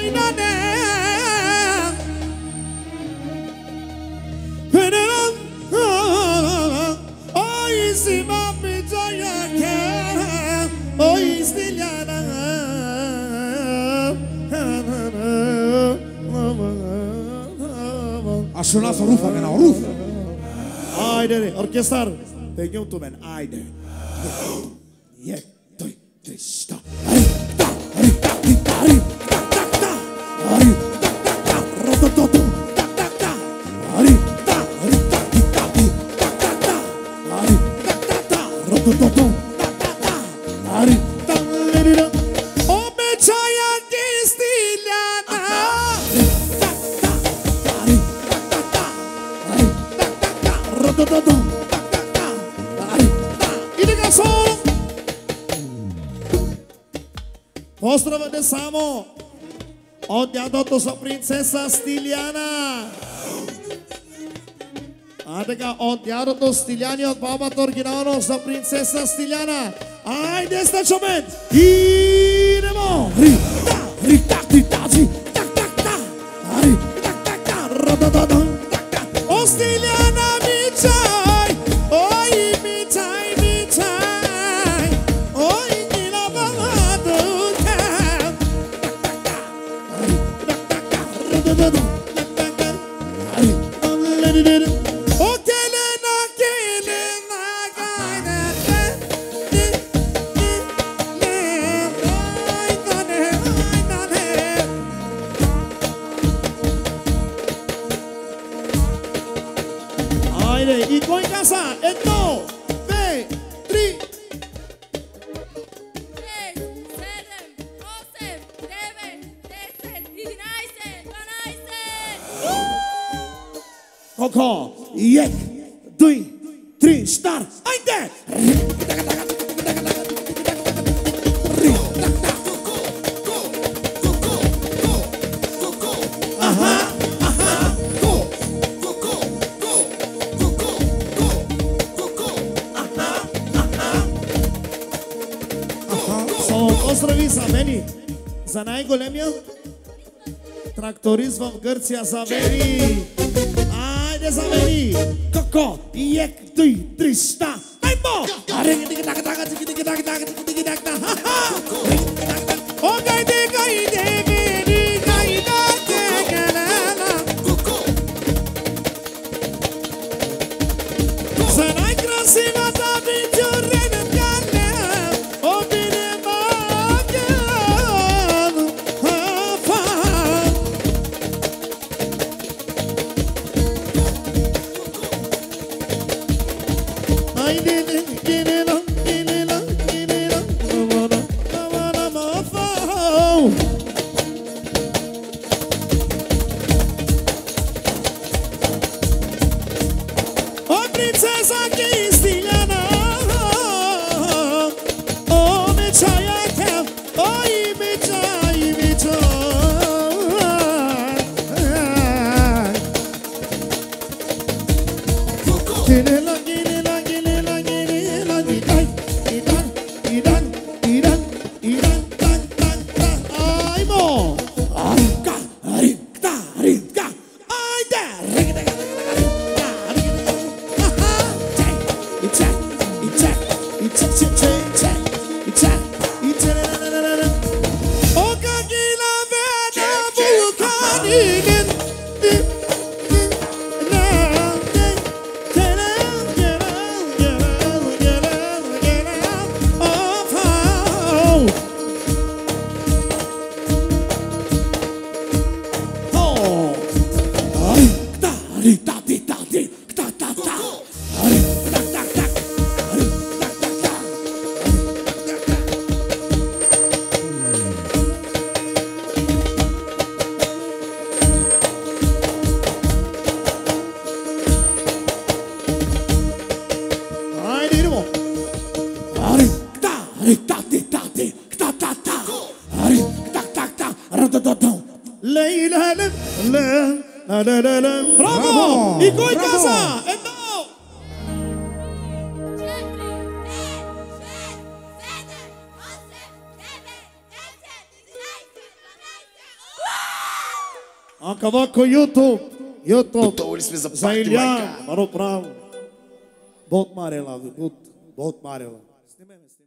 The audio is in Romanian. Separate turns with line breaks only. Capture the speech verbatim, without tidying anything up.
Ashula Sarufa and Aruf.
I did it. Orchestra. They go to man. I did. Yeah. Stop. Pozdrowa de samo od jadoto sa princesa Stiljana. A така od jadoto Stiljani od babата оригинално sa princesa Stiljana. Ajde stačomet. Idemo. Rita, rita, rita, tak, tak, tak. Ari, tak, tak, tak. Rodododon, tak, tak. O Stiljana mi čaj. Oj mi čaj, mi čaj. Oj nila babatu. Y con casa, en dos, tres, tres. Coco, yek, dui, tri, start, ainde. Aha, aha, go, go, go, go, go, go, go, go, go, aha, aha, aha. So, поздрави за мене, за най-големия тракторист в Гърция, Завери. Айде, Завери! Коко! Ек, дуй, три, ста! Аймо! Аренги, диги, дага, дага, диги, диги, дага, дага, диги, диги, дага, дага, ха-ха! О, гай, дига, иде, дига, ида, дига, ла-ла! За най-красивата видеорена галя, обиде магиан, ха-фа! Bravo! Y con casa! ¡En dos! Анка вако YouTube. YouTube.
Готови ли сме за
За
парти,
Илиан.
майка?
Маро право. Бот Марела. Бот Марела. Снимаме, снимаме.